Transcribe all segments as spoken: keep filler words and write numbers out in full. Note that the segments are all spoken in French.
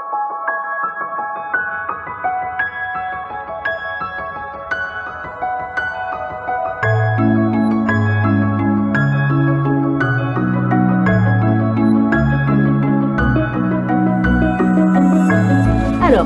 Alors,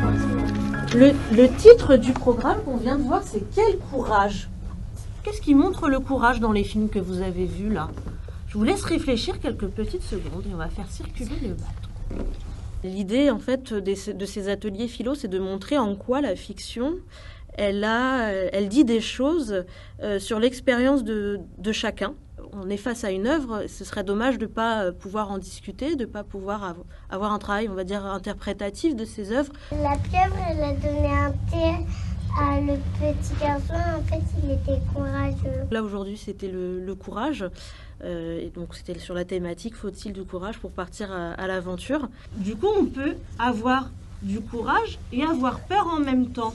le, le titre du programme qu'on vient de voir, c'est « Quel courage ?» Qu'est-ce qui montre le courage dans les films que vous avez vus là? Je vous laisse réfléchir quelques petites secondes et on va faire circuler le bâton. L'idée en fait des, de ces ateliers philo, c'est de montrer en quoi la fiction, elle, a, elle dit des choses euh, sur l'expérience de, de chacun. On est face à une œuvre, ce serait dommage de ne pas pouvoir en discuter, de ne pas pouvoir avoir un travail, on va dire, interprétatif de ces œuvres. La pieuvre, elle a donné un thé à le petit garçon, en fait, il était courageux. Là, aujourd'hui, c'était le, le courage. Euh, et donc, c'était sur la thématique « Faut-il du courage pour partir à, à l'aventure ?» Du coup, on peut avoir du courage et avoir peur en même temps.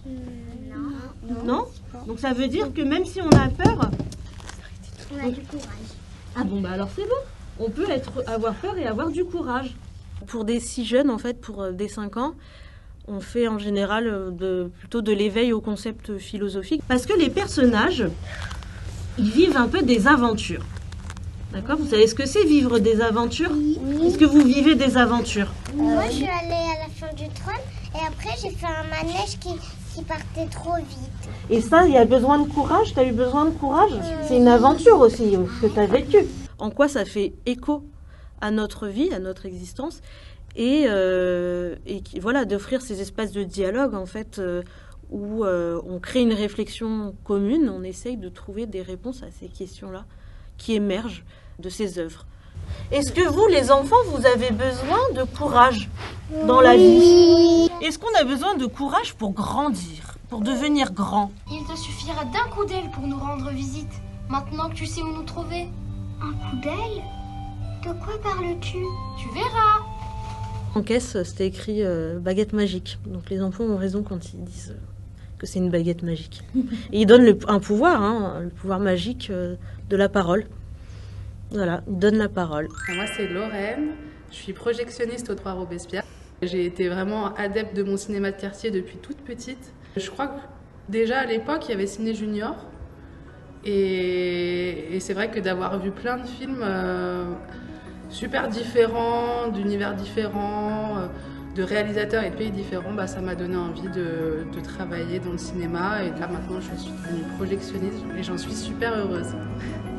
Non. Non? Donc, ça veut dire que même si on a peur... On a du courage. Ah bon, bah alors c'est bon. On peut être, avoir peur et avoir du courage. Pour des si jeunes, en fait, pour des cinq ans, on fait en général de, plutôt de l'éveil au concept philosophique. Parce que les personnages, ils vivent un peu des aventures. D'accord? Vous savez ce que c'est vivre des aventures? Oui. Est-ce que vous vivez des aventures? Moi, je suis allée à la fin du trône et après, j'ai fait un manège qui, qui partait trop vite. Et ça, il y a besoin de courage? Tu as eu besoin de courage? euh... C'est une aventure aussi que tu as vécue. En quoi ça fait écho à notre vie, à notre existence? Et, euh, et voilà, d'offrir ces espaces de dialogue, en fait, euh, où euh, on crée une réflexion commune, on essaye de trouver des réponses à ces questions-là qui émergent de ces œuvres. Est-ce que vous, les enfants, vous avez besoin de courage dans la vie? Est-ce qu'on a besoin de courage pour grandir, pour devenir grand? Il te suffira d'un coup d'aile pour nous rendre visite, maintenant que tu sais où nous trouver. Un coup d'aile? De quoi parles-tu? Tu verras. En caisse, c'était écrit euh, baguette magique. Donc les enfants ont raison quand ils disent euh, que c'est une baguette magique. Et ils donnent le, un pouvoir, hein, le pouvoir magique euh, de la parole. Voilà, ils donnent la parole. Moi, c'est Lorraine. Je suis projectionniste au trois Robespierre. J'ai été vraiment adepte de mon cinéma de quartier depuis toute petite. Je crois que déjà à l'époque, il y avait Ciné Junior. Et, et c'est vrai que d'avoir vu plein de films euh, super différents, d'univers différents, euh, de réalisateurs et de pays différents, bah, ça m'a donné envie de, de travailler dans le cinéma. Et là maintenant, je suis devenue projectionniste et j'en suis super heureuse.